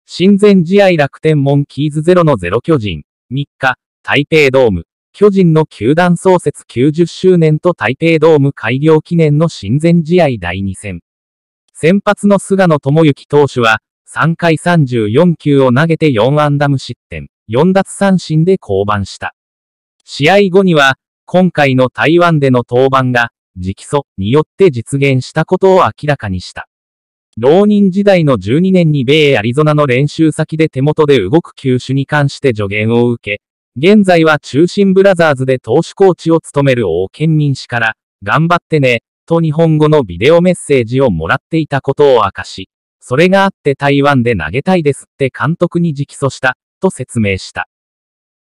親善試合楽天モンキーズ 0-0 巨人。3日、台北ドーム。巨人の球団創設90周年と台北ドーム開業記念の親善試合第2戦。先発の菅野智之投手は、3回34球を投げて4安打無失点、4奪三振で降板した。試合後には、今回の台湾での登板が、直訴によって実現したことを明らかにした。浪人時代の12年に米アリゾナの練習先で手元で動く球種に関して助言を受け、現在は中信ブラザーズで投手コーチを務める王建民氏から、頑張ってね、と日本語のビデオメッセージをもらっていたことを明かし、それがあって台湾で投げたいですって監督に直訴した、と説明した。